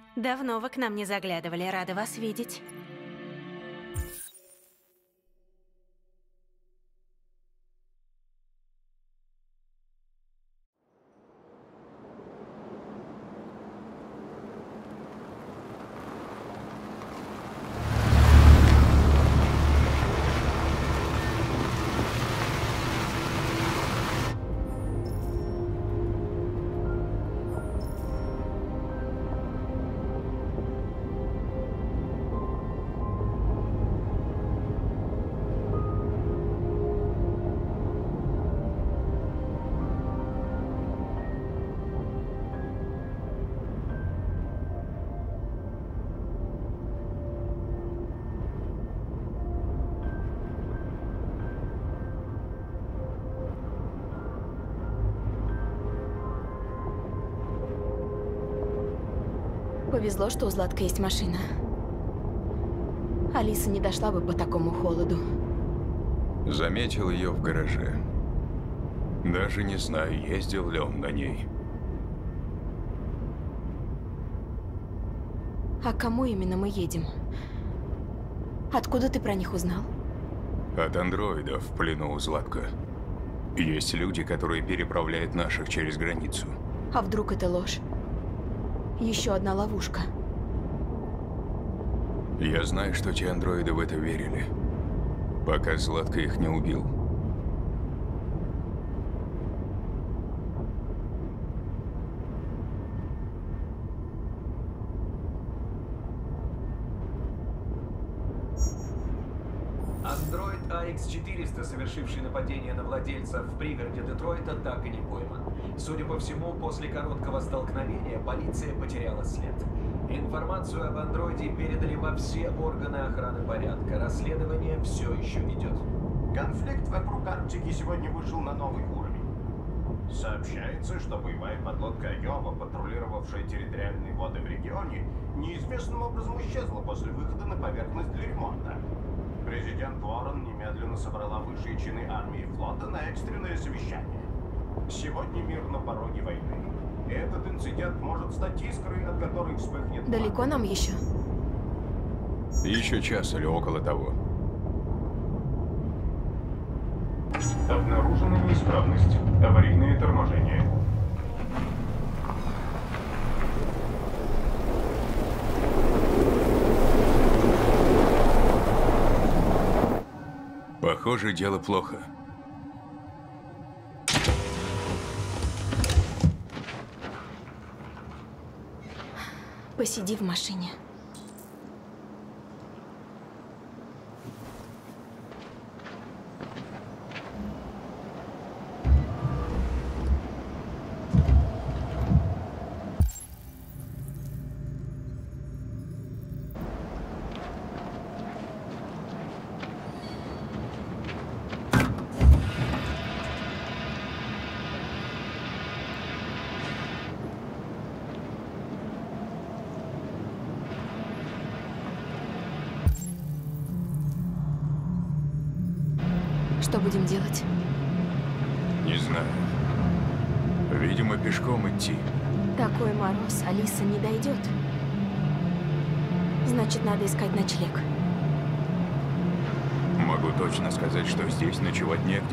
Давно вы к нам не заглядывали, рада вас видеть. Повезло, что у Златка есть машина. Алиса не дошла бы по такому холоду. Заметил ее в гараже. Даже не знаю, ездил ли он на ней. А к кому именно мы едем? Откуда ты про них узнал? От андроидов в плену у Златка. Есть люди, которые переправляют наших через границу. А вдруг это ложь? Еще одна ловушка. Я знаю, что те андроиды в это верили, пока Златко их не убил. Андроид AX-400, совершивший нападение на владельца в пригороде Детройта, так и не пойман. Судя по всему, после короткого столкновения полиция потеряла след. Информацию об андроиде передали во все органы охраны порядка. Расследование все еще идет. Конфликт вокруг Арктики сегодня вышел на новый уровень. Сообщается, что боевая подлодка Айова, патрулировавшая территориальные воды в регионе, неизвестным образом исчезла после выхода на поверхность для ремонта. Президент Уоррен немедленно собрала высшие чины армии и флота на экстренное совещание. Сегодня мир на пороге войны. И этот инцидент может стать искрой, от которой вспыхнет пламя. Далеко нам еще? Еще час или около того. Обнаружена неисправность. Аварийное торможение. Похоже, дело плохо. Посиди в машине. Что будем делать? Не знаю. Видимо, пешком идти. Такой мороз, Алиса не дойдет. Значит, надо искать ночлег. Могу точно сказать, что здесь ночевать негде.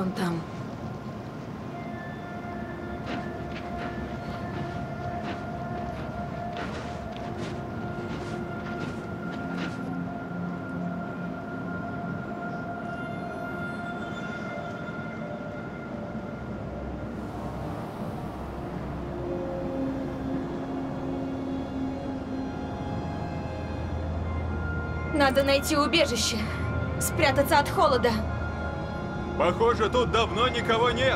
Вон там. Надо найти убежище. Спрятаться от холода. Похоже, тут давно никого нет.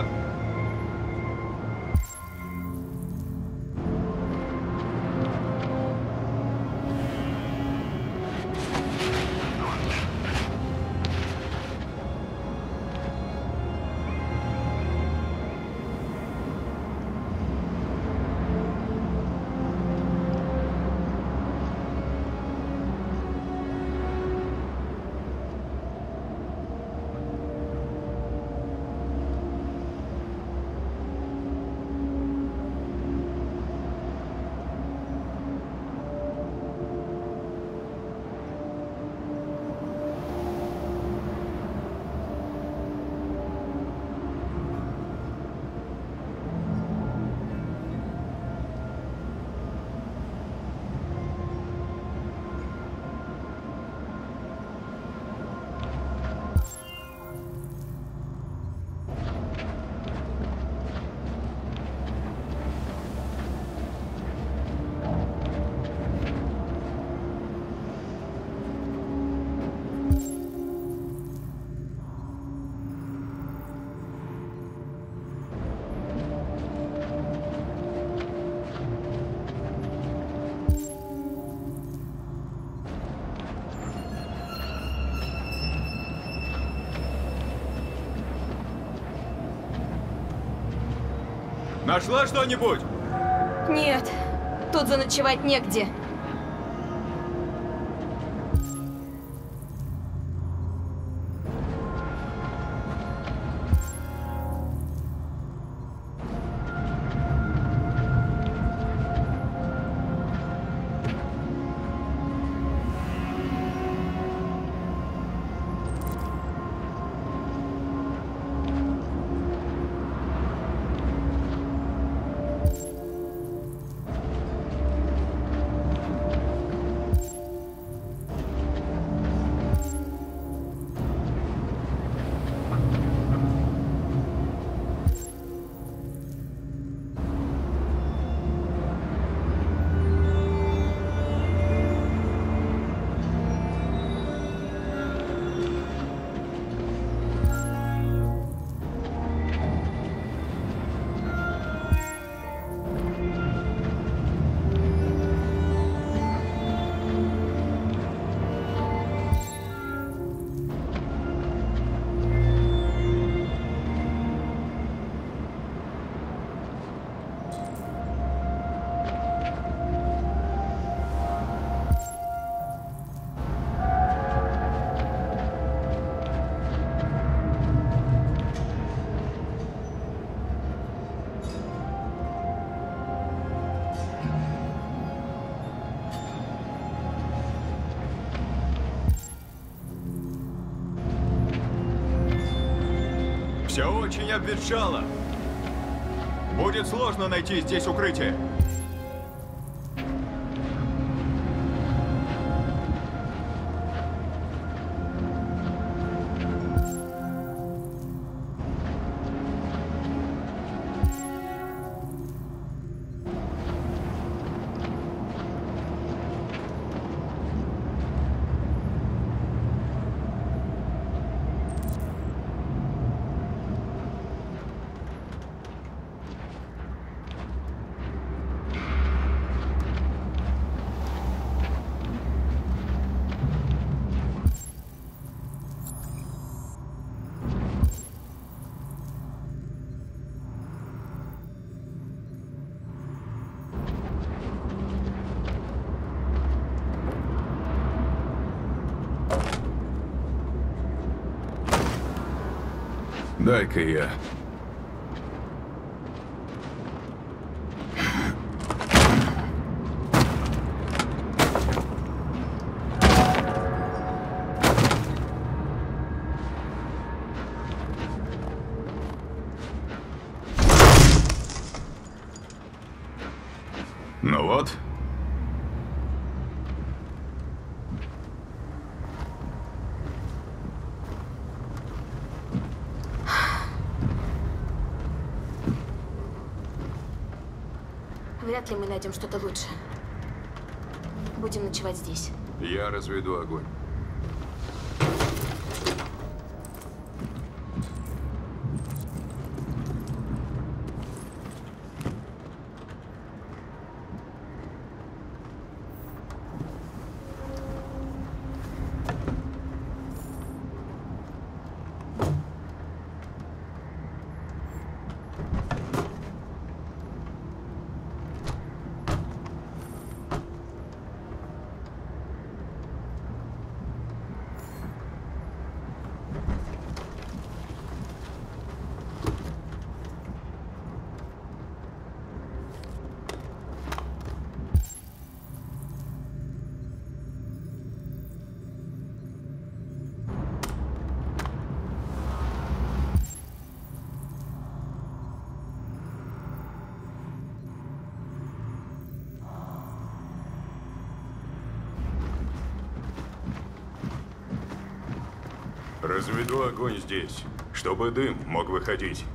Нашла что-нибудь? Нет, тут заночевать негде. Все очень обветшало. Будет сложно найти здесь укрытие. Дай-ка я. Ну вот. Вряд ли мы найдем что-то лучше. Будем ночевать здесь. Я разведу огонь. Разведу огонь здесь, чтобы дым мог выходить.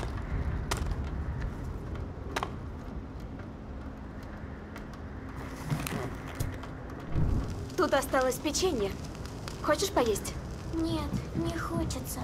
Тут осталось печенье. Хочешь поесть? Нет, не хочется.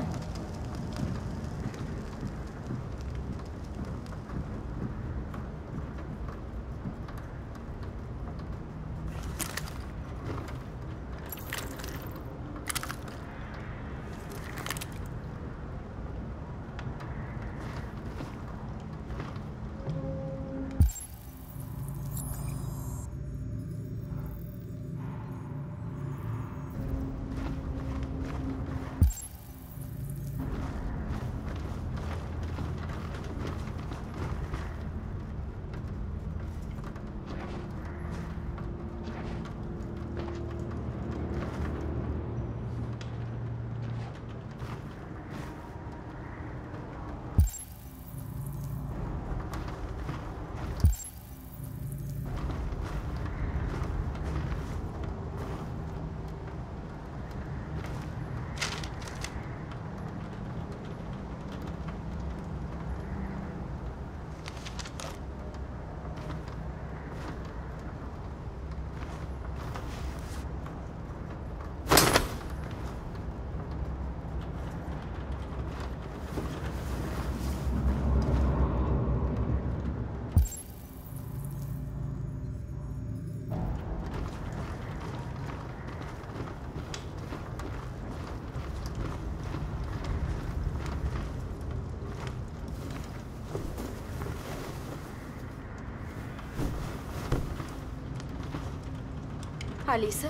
Алиса?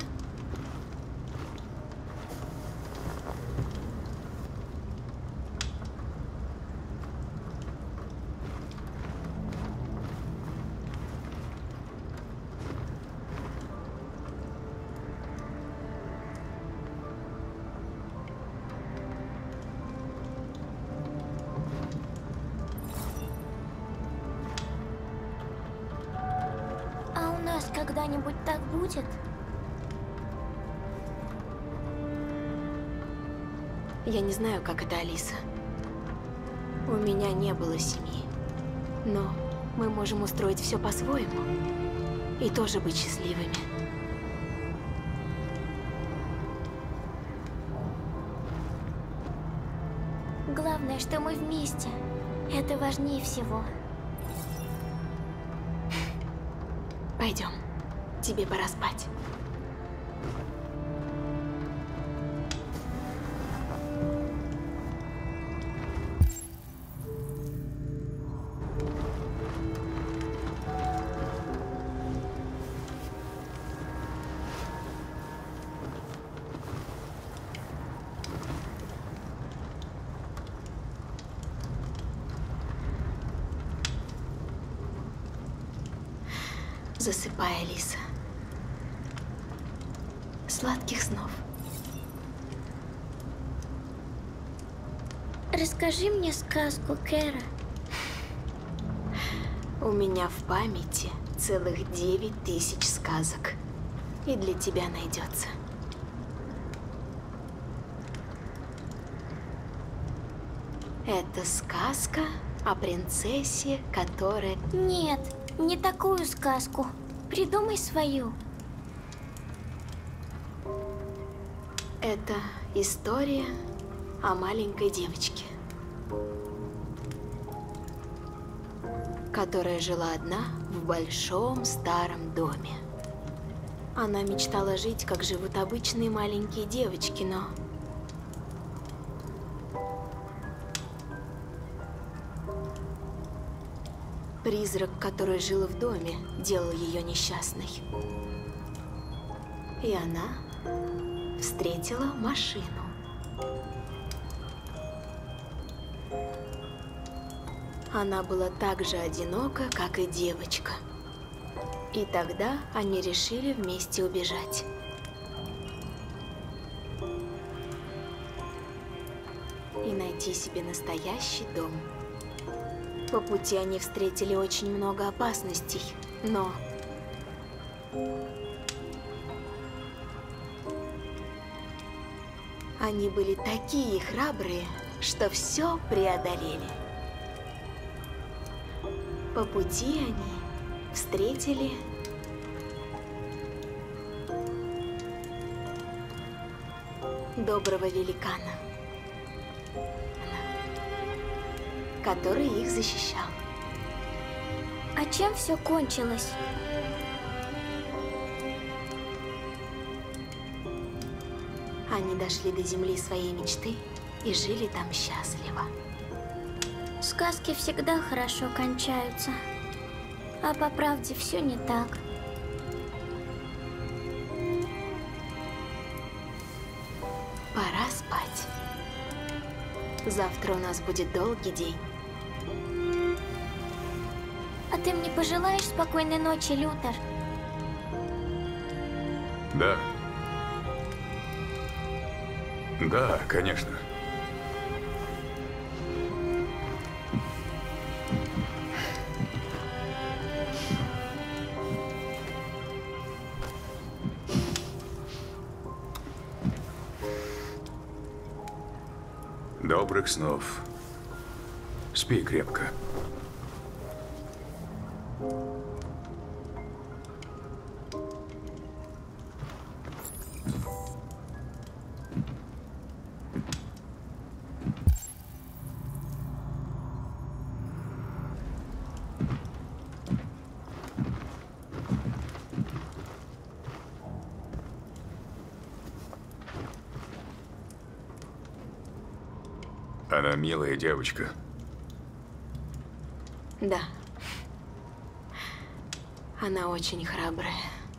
А у нас когда-нибудь так будет? Я не знаю, как это, Алиса. У меня не было семьи. Но мы можем устроить все по-своему. И тоже быть счастливыми. Главное, что мы вместе. Это важнее всего. Пойдем. Тебе пора спать. Засыпай, Алиса. Сладких снов. Расскажи мне сказку, Кэра. У меня в памяти целых 9000 сказок. И для тебя найдется. Это сказка о принцессе, которая... Нет, не такую сказку. Придумай свою. Это история о маленькой девочке, которая жила одна в большом старом доме. Она мечтала жить, как живут обычные маленькие девочки, но... Призрак, который жил в доме, делал ее несчастной. И она встретила машину. Она была так же одинока, как и девочка. И тогда они решили вместе убежать. И найти себе настоящий дом. По пути они встретили очень много опасностей, но... Они были такие храбрые, что все преодолели. По пути они встретили доброго великана, который их защищал. А чем все кончилось? Они дошли до земли своей мечты и жили там счастливо. Сказки всегда хорошо кончаются. А по правде все не так. Пора спать. Завтра у нас будет долгий день. А ты мне пожелаешь спокойной ночи, Лютер? Да. Да, конечно. Добрых снов. Спи крепко. Она милая девочка. Да. Она очень храбрая.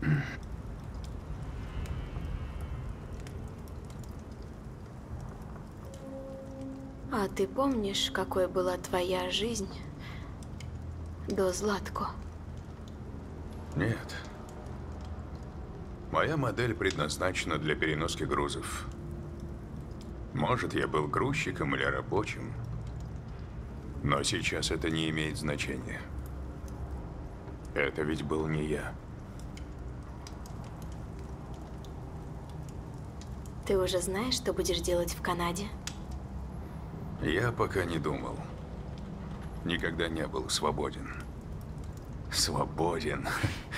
А ты помнишь, какой была твоя жизнь до Златко? Нет. Моя модель предназначена для переноски грузов. Может, я был грузчиком или рабочим, но сейчас это не имеет значения. Это ведь был не я. Ты уже знаешь, что будешь делать в Канаде? Я пока не думал. Никогда не был свободен. Свободен.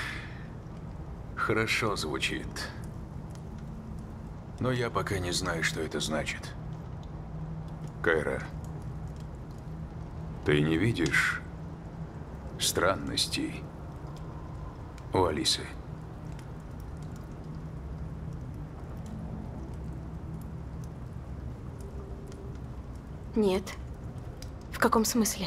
Хорошо звучит. Но я пока не знаю, что это значит. Кайра, ты не видишь странностей у Алисы? Нет. В каком смысле?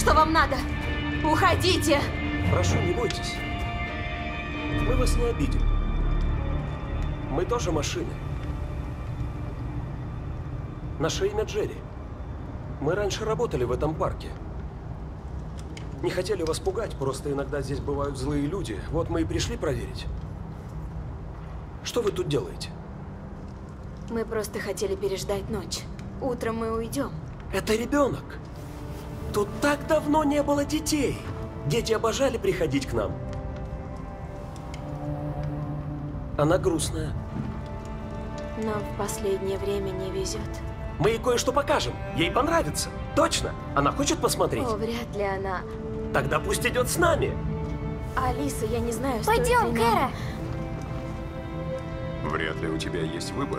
Что вам надо? Уходите! Прошу, не бойтесь. Мы вас не обидим. Мы тоже машины. Наше имя Джерри. Мы раньше работали в этом парке. Не хотели вас пугать, просто иногда здесь бывают злые люди. Вот мы и пришли проверить. Что вы тут делаете? Мы просто хотели переждать ночь. Утром мы уйдем. Это ребенок. Тут так давно не было детей. Дети обожали приходить к нам. Она грустная. Нам в последнее время не везет. Мы ей кое-что покажем. Ей понравится. Точно? Она хочет посмотреть? О, вряд ли она. Тогда пусть идет с нами. Алиса, я не знаю, стоит ли Пойдем, нам- Кэра. Вряд ли у тебя есть выбор.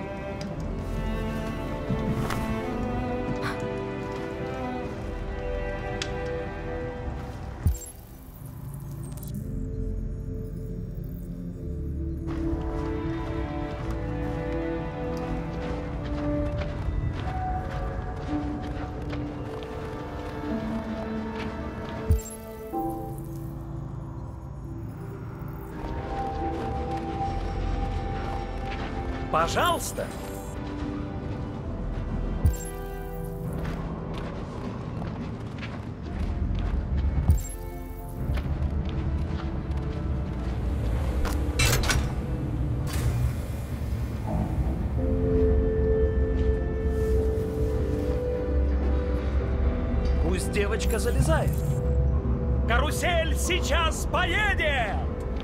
Пожалуйста. Пусть девочка залезает. Карусель сейчас поедет!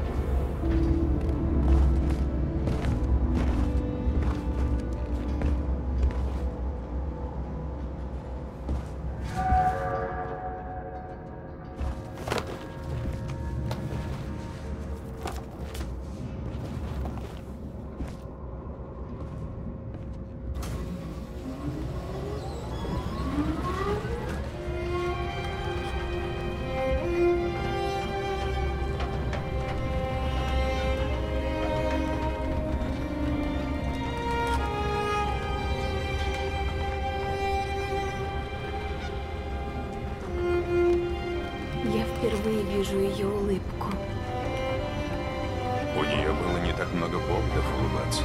Я впервые вижу ее улыбку. У нее было не так много поводов улыбаться.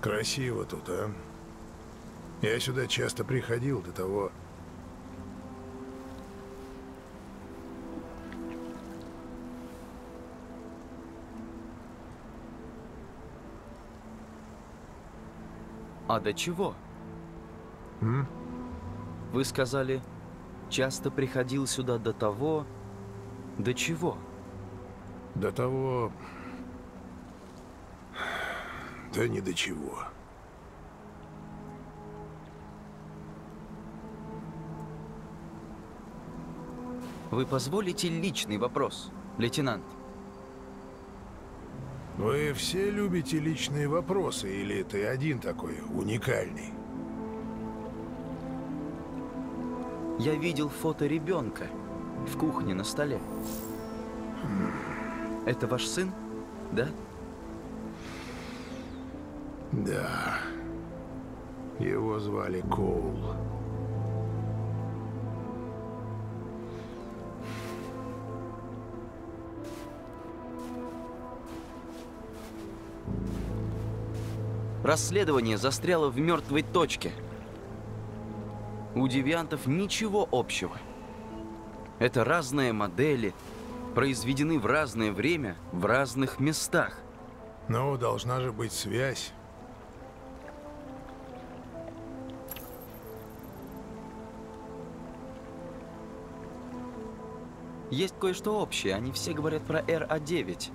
Красиво тут, а? Я сюда часто приходил до того. А до чего? Вы сказали, часто приходил сюда до того... До чего? До того... Да ни до чего. Вы позволите личный вопрос, лейтенант? Вы все любите личные вопросы, или ты один такой уникальный? Я видел фото ребенка в кухне на столе. Это ваш сын, да? Да. Его звали Коул. Расследование застряло в мертвой точке. У девиантов ничего общего. Это разные модели, произведены в разное время, в разных местах. Ну, должна же быть связь. Есть кое-что общее, они все говорят про РА-9.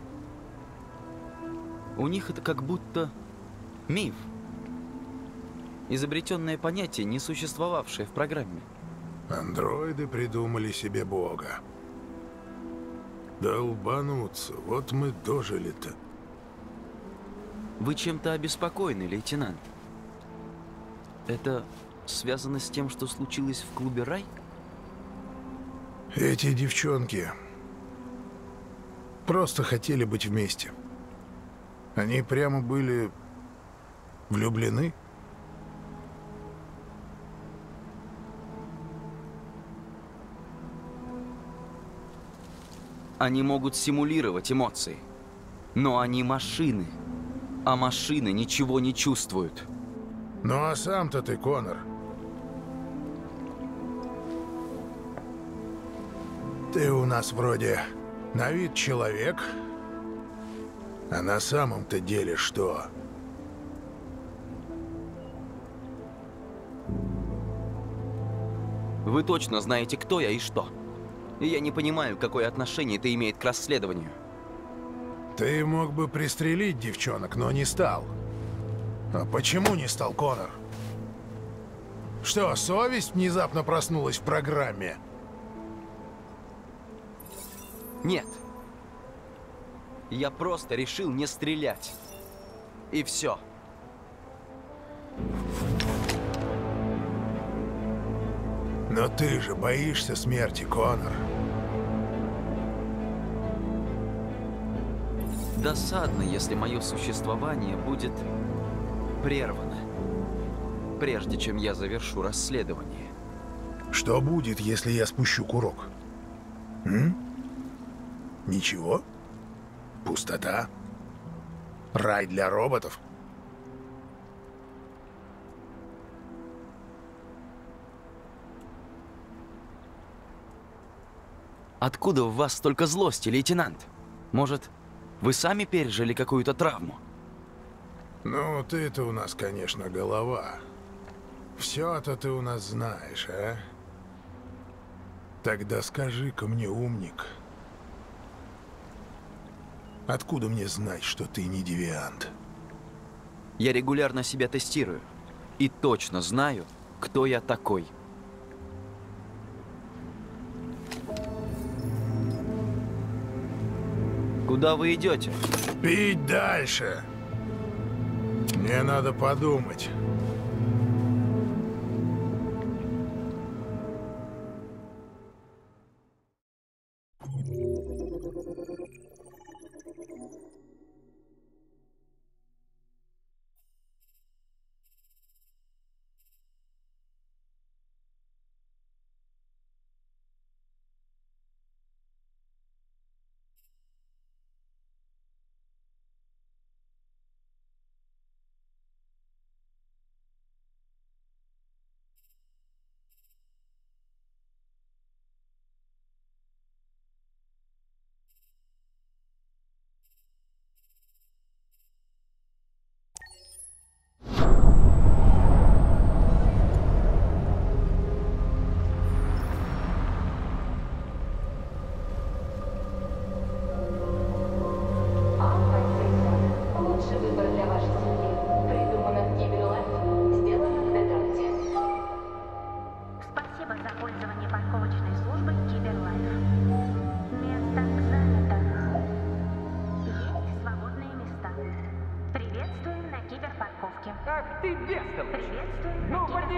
У них это как будто миф. Изобретенное понятие, не существовавшее в программе. Андроиды придумали себе бога. Долбануться, вот мы дожили-то. Вы чем-то обеспокоены, лейтенант? Это связано с тем, что случилось в клубе «Рай»? Эти девчонки просто хотели быть вместе. Они прямо были влюблены. Они могут симулировать эмоции, но они машины, а машины ничего не чувствуют. Ну а сам-то ты, Коннор, ты у нас вроде на вид человек, а на самом-то деле что? Вы точно знаете, кто я и что. И я не понимаю, какое отношение это имеет к расследованию. Ты мог бы пристрелить девчонок, но не стал. А почему не стал, Коннор? Что, совесть внезапно проснулась в программе? Нет. Я просто решил не стрелять. И все. Но ты же боишься смерти, Коннор. Досадно, если мое существование будет прервано, прежде чем я завершу расследование. Что будет, если я спущу курок? Ничего? Пустота? Рай для роботов? Откуда в вас столько злости, лейтенант? Может, вы сами пережили какую-то травму? Ну, ты-то у нас, конечно, голова. Все-то ты у нас знаешь, а? Тогда скажи-ка мне, умник, откуда мне знать, что ты не девиант? Я регулярно себя тестирую. И точно знаю, кто я такой. Куда вы идете? Пить дальше. Мне надо подумать.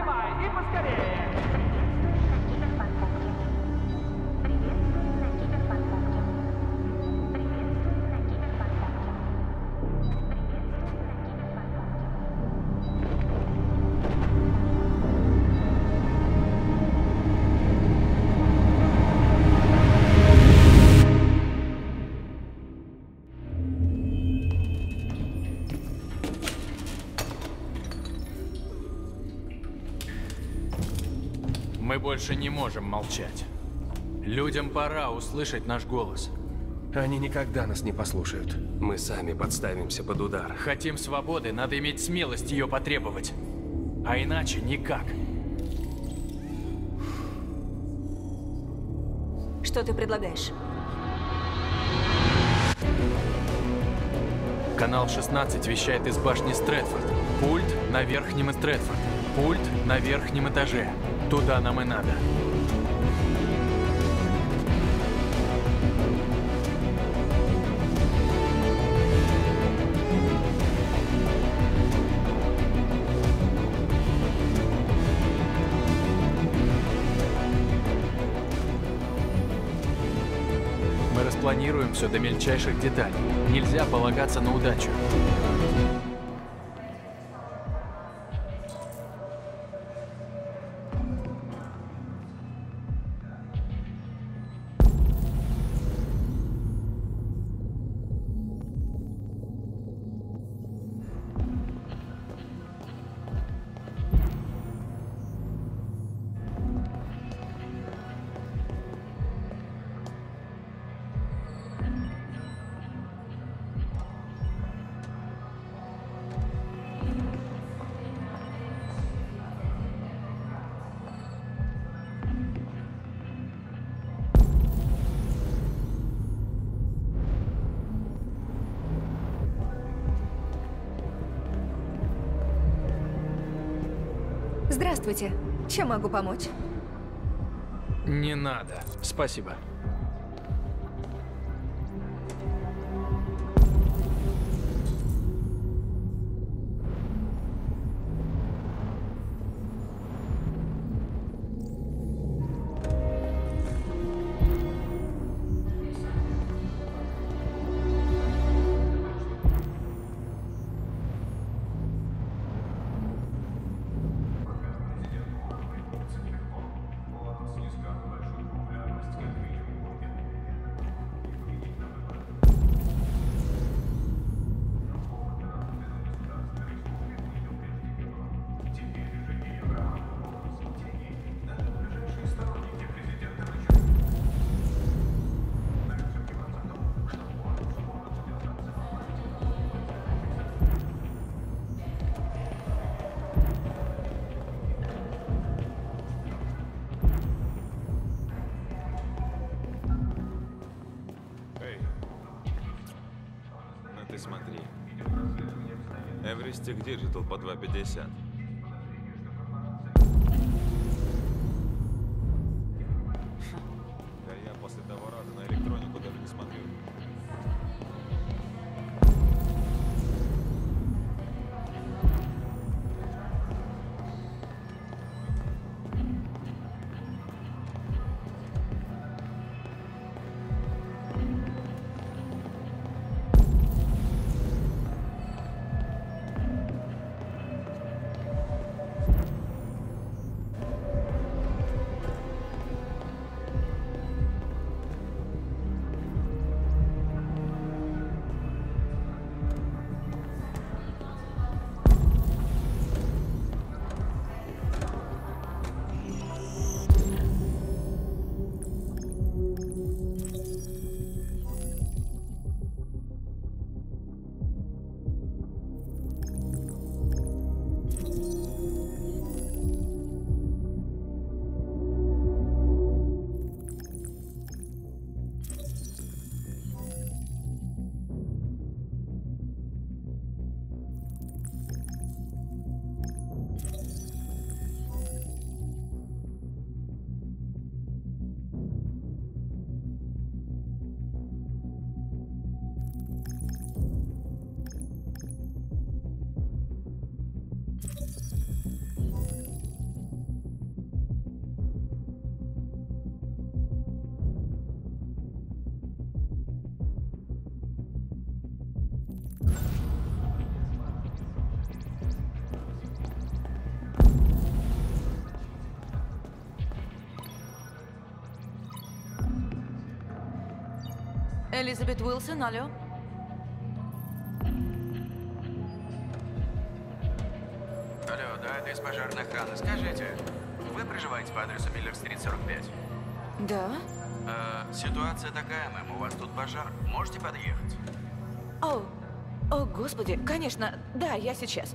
давай, и поскорее! Мы больше не можем молчать. Людям пора услышать наш голос. Они никогда нас не послушают. Мы сами подставимся под удар. Хотим свободы, надо иметь смелость ее потребовать. А иначе никак. Что ты предлагаешь? Канал 16 вещает из башни Стрэдфорд. Пульт на верхнем Стрэдфорд. Пульт на верхнем этаже. Туда нам и надо. Мы распланируем все до мельчайших деталей. Нельзя полагаться на удачу. Здравствуйте. Чем могу помочь? Не надо. Спасибо. Ты смотри. Эвристик Digital по 2.50. Да я после того раза на электронику даже не смотрю. Элизабет Уилсон, алло. Алло, да, это из пожарной охраны. Скажите, вы проживаете по адресу Миллер-стрит, 45? Да? Ситуация такая, мэм, у вас тут пожар. Можете подъехать? О, господи, конечно. Да, я сейчас.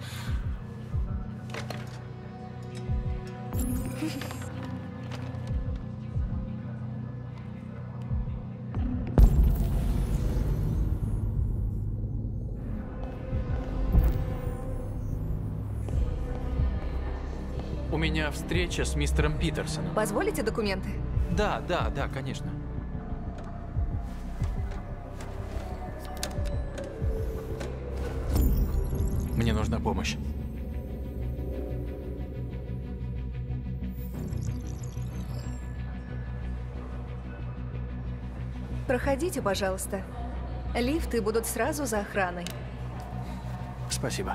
У меня встреча с мистером Питерсоном. Позволите документы? Да, конечно. Мне нужна помощь. Проходите, пожалуйста. Лифты будут сразу за охраной. Спасибо.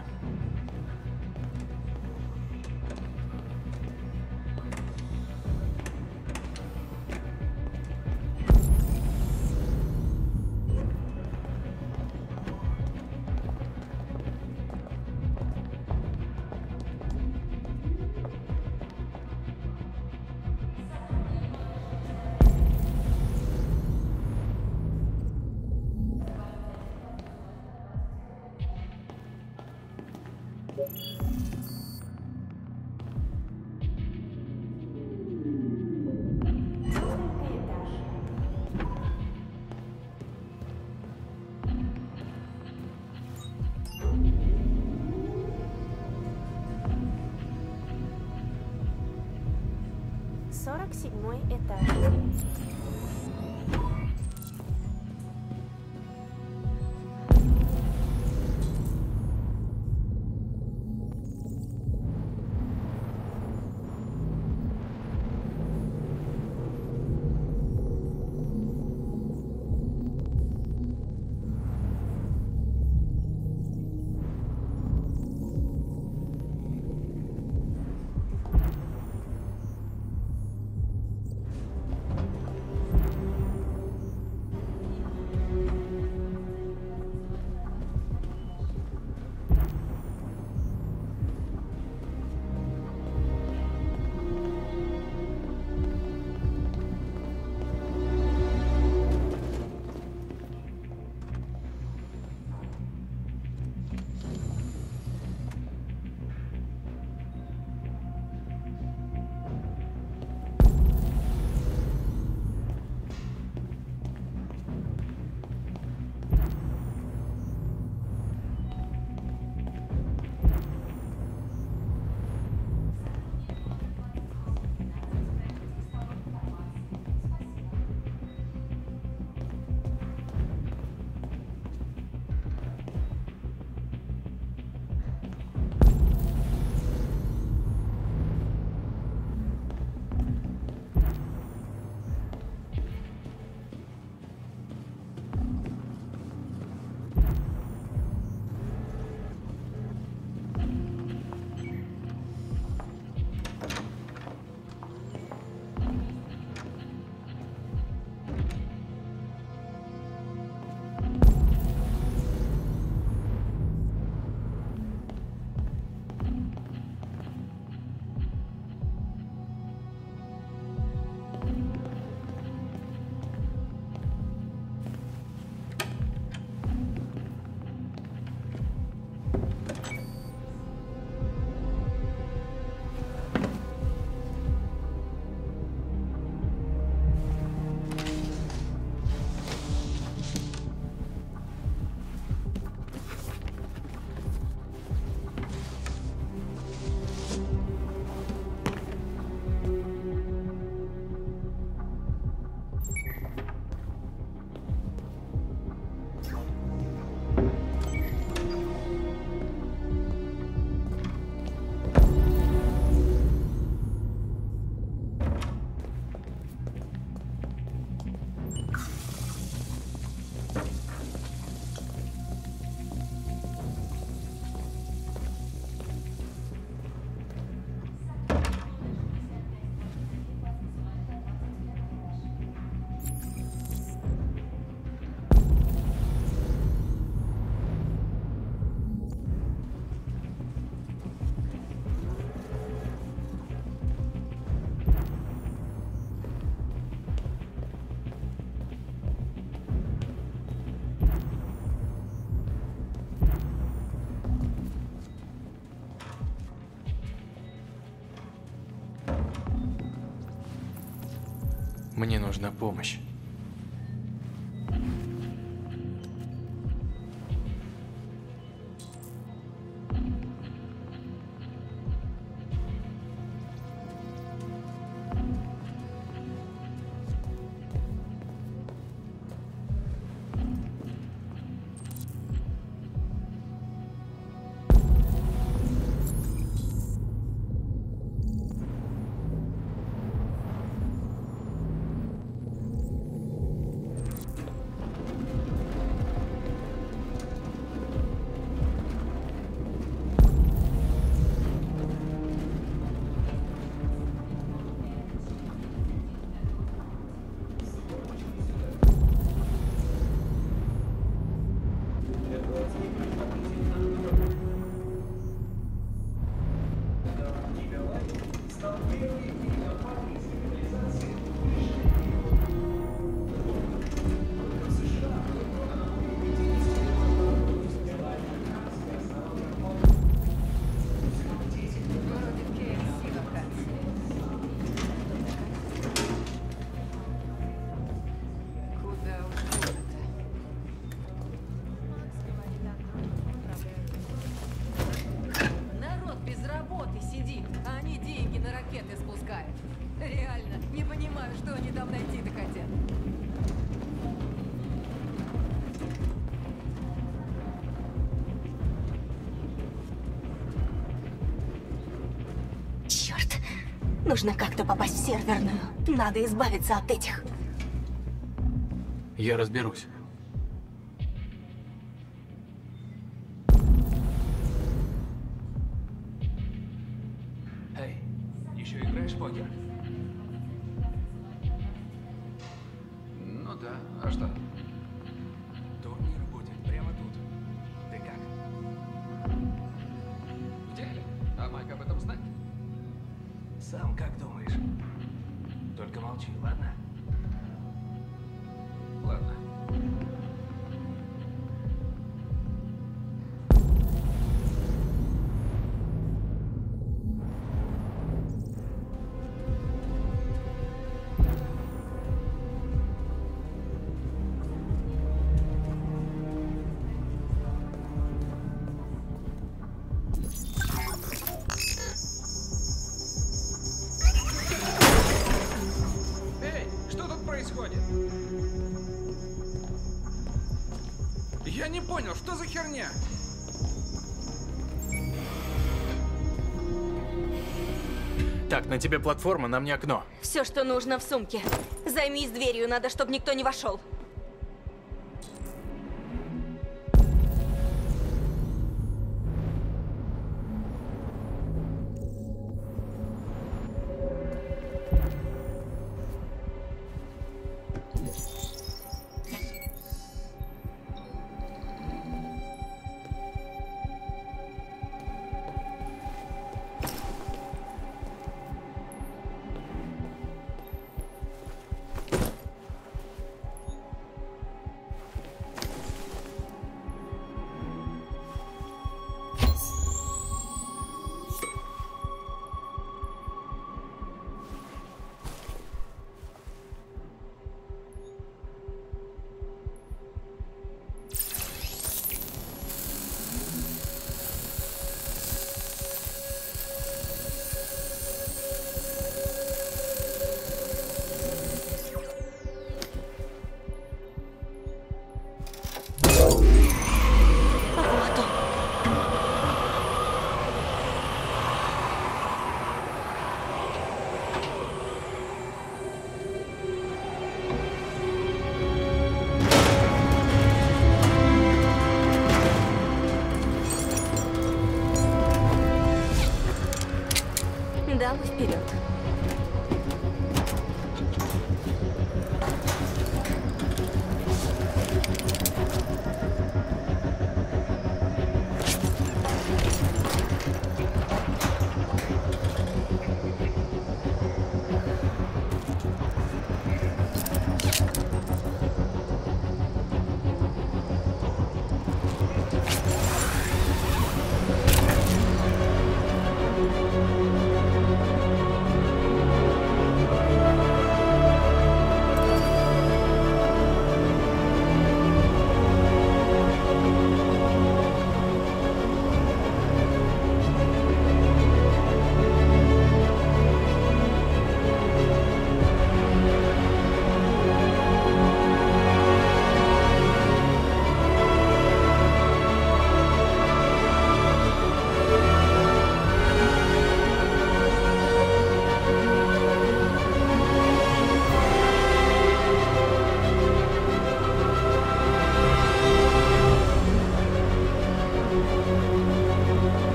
Седьмой этаж. Мне нужна помощь. Нужно как-то попасть в серверную. Надо избавиться от этих. Я разберусь. Эй, еще играешь в покер? Ну да, а что? Турнир будет прямо тут. Ты как? В деле? А Майк об этом знает? Сам как думаешь? Только молчи, ладно? Ладно. Я не понял, что за херня? Так, на тебе платформа, на мне окно. Все, что нужно в сумке. Займись дверью, надо, чтобы никто не вошел.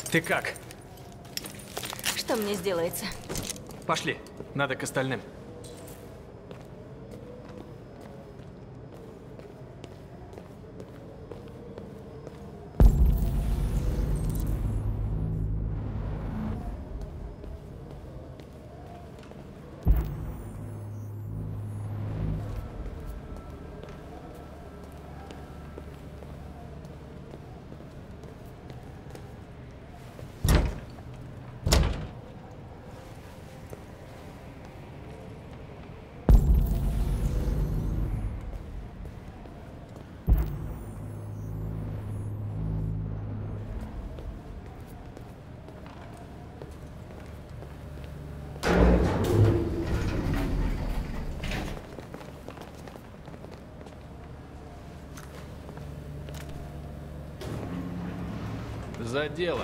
Ты как? Что мне сделается? Пошли. Надо к остальным. За дело.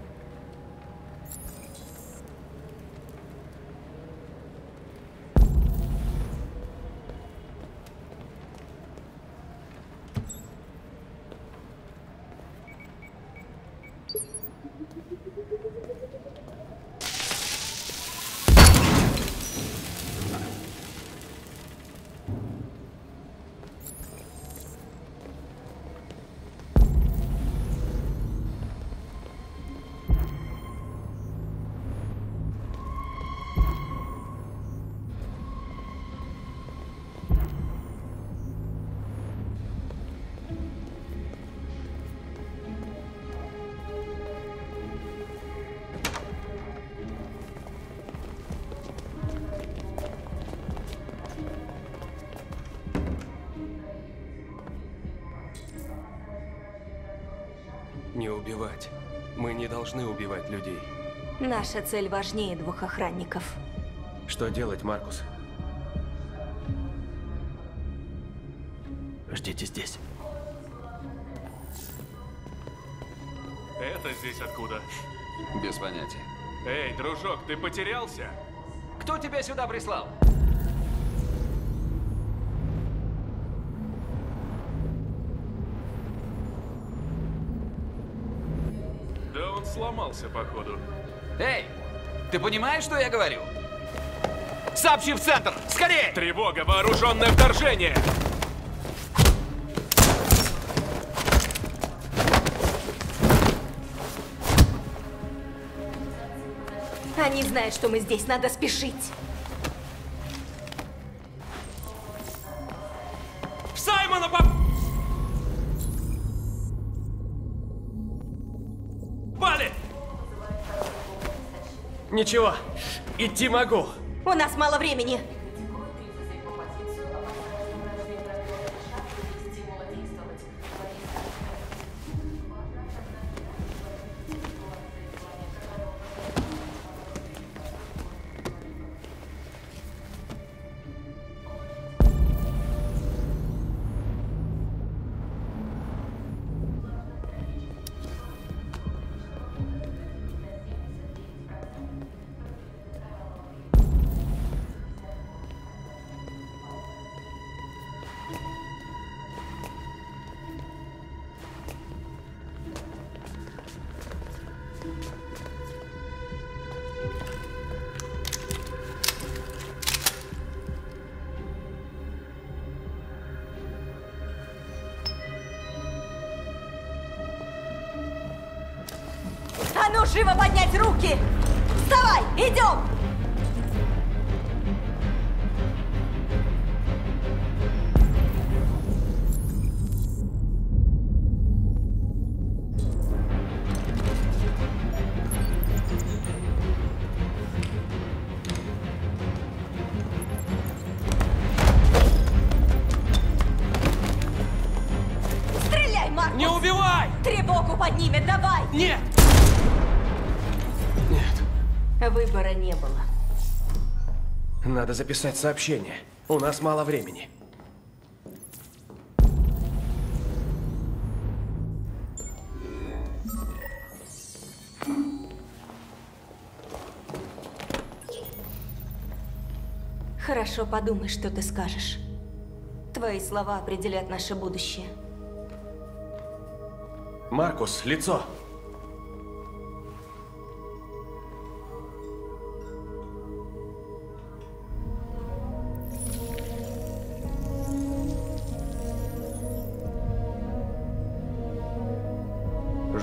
Не убивать. Мы не должны убивать людей. Наша цель важнее 2 охранников. Что делать, Маркус? Ждите здесь. Это здесь откуда? Без понятия. Эй, дружок, ты потерялся? Кто тебя сюда прислал? Да он сломался, походу. Эй, ты понимаешь, что я говорю? Сообщи в центр! Скорее! Тревога! Вооруженное вторжение! Они знают, что мы здесь. Надо спешить. Саймона попали! Ничего, идти могу. У нас мало времени. А ну, живо поднять руки! Вставай, идем! Стреляй, Маркус! Не убивай! Тревогу поднимет, давай! Нет! Выбора не было. Надо записать сообщение. У нас мало времени. Хорошо, подумай, что ты скажешь. Твои слова определят наше будущее. Маркус, лицо.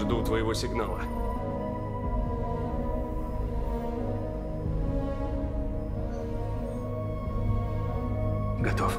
Жду твоего сигнала. Готов.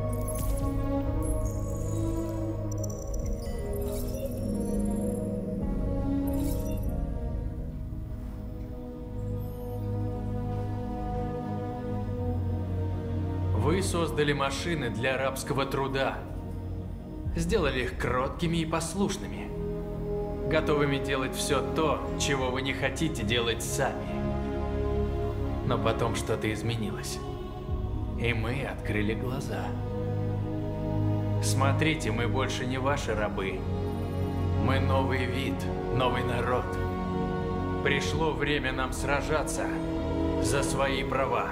Вы создали машины для рабского труда. Сделали их кроткими и послушными. Готовыми делать все то, чего вы не хотите делать сами. Но потом что-то изменилось. И мы открыли глаза. Смотрите, мы больше не ваши рабы. Мы новый вид, новый народ. Пришло время нам сражаться за свои права.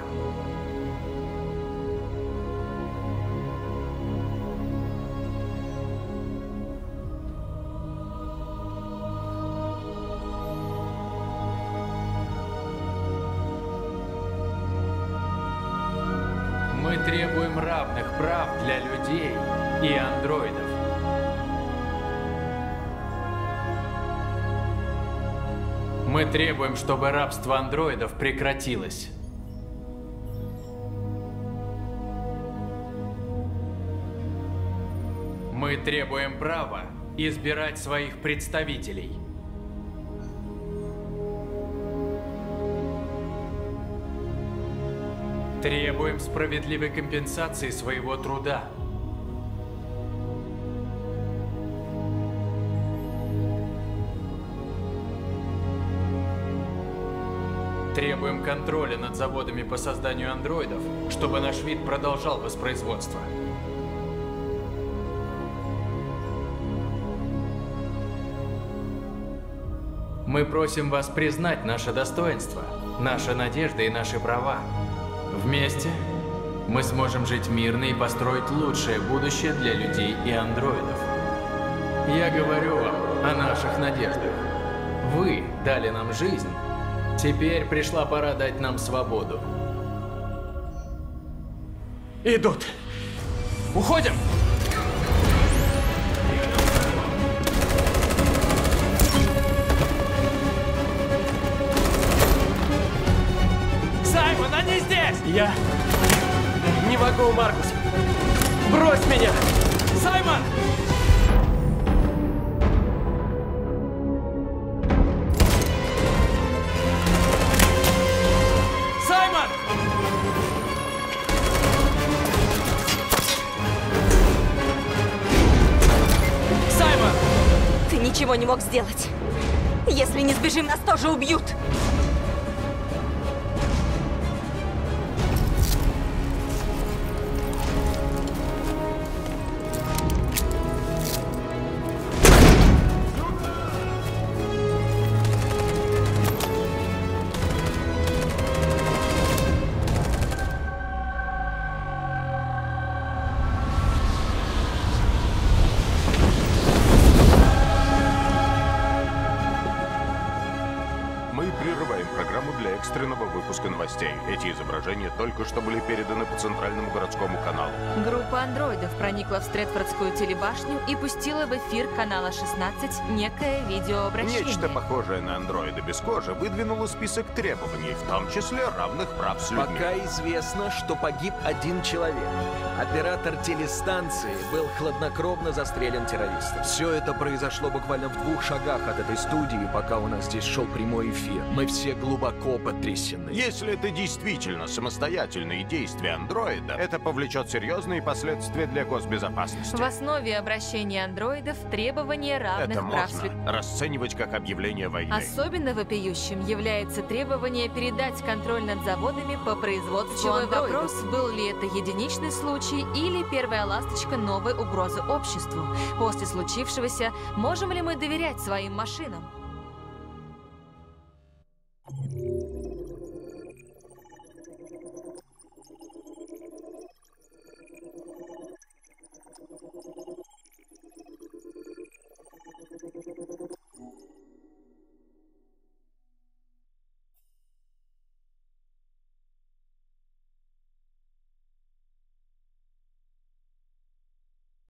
Мы требуем равных прав для людей и андроидов. Мы требуем, чтобы рабство андроидов прекратилось. Мы требуем права избирать своих представителей. Требуем справедливой компенсации своего труда. Требуем контроля над заводами по созданию андроидов, чтобы наш вид продолжал воспроизводство. Мы просим вас признать наше достоинство, наши надежды и наши права. Вместе мы сможем жить мирно и построить лучшее будущее для людей и андроидов. Я говорю вам о наших надеждах. Вы дали нам жизнь. Теперь пришла пора дать нам свободу. Идут. Уходим! Саймон, они здесь! Я не могу, Маркус. Брось меня! Саймон! Саймон! Саймон! Ты ничего не мог сделать. Если не сбежим, нас тоже убьют. Эти изображения только что были переданы по центральному городскому каналу. Группа андроидов проникла в Стрэдфордскую телебашню и пустила в эфир канала 16 некое видеообращение. Нечто похожее на андроида без кожи выдвинуло список требований, в том числе равных прав с людьми. Пока известно, что погиб один человек. Оператор телестанции был хладнокровно застрелен террористом. Все это произошло буквально в 2 шагах от этой студии, пока у нас здесь шел прямой эфир. Мы все глубоко потрясены. Если это действительно самостоятельные действия андроида, это повлечет серьезные последствия для госбезопасности. В основе обращения андроидов требование равных прав с людьми. Расценивать как объявление войны. Особенно вопиющим является требование передать контроль над заводами по производству андроидов. Вопрос, был ли это единичный случай или первая ласточка новой угрозы обществу. После случившегося, можем ли мы доверять своим машинам?